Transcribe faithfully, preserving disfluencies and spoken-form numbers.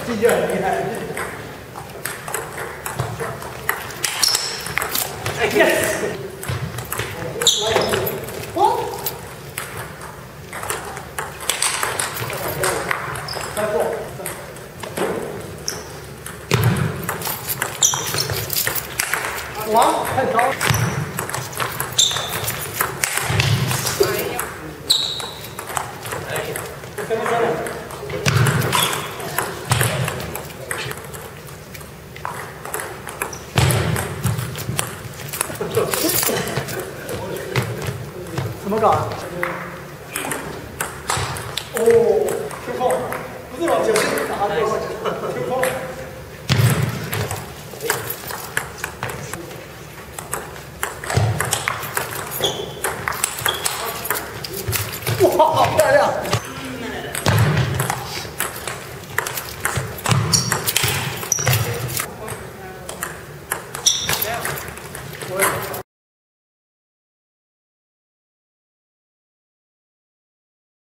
这就很厉害。哎 yes， 哇！开过。哇，太高了！哎呀，这分分了。 怎么搞啊？哦 ，Q 控，不是往前打过去 ，Q 控。哇，好漂亮！我。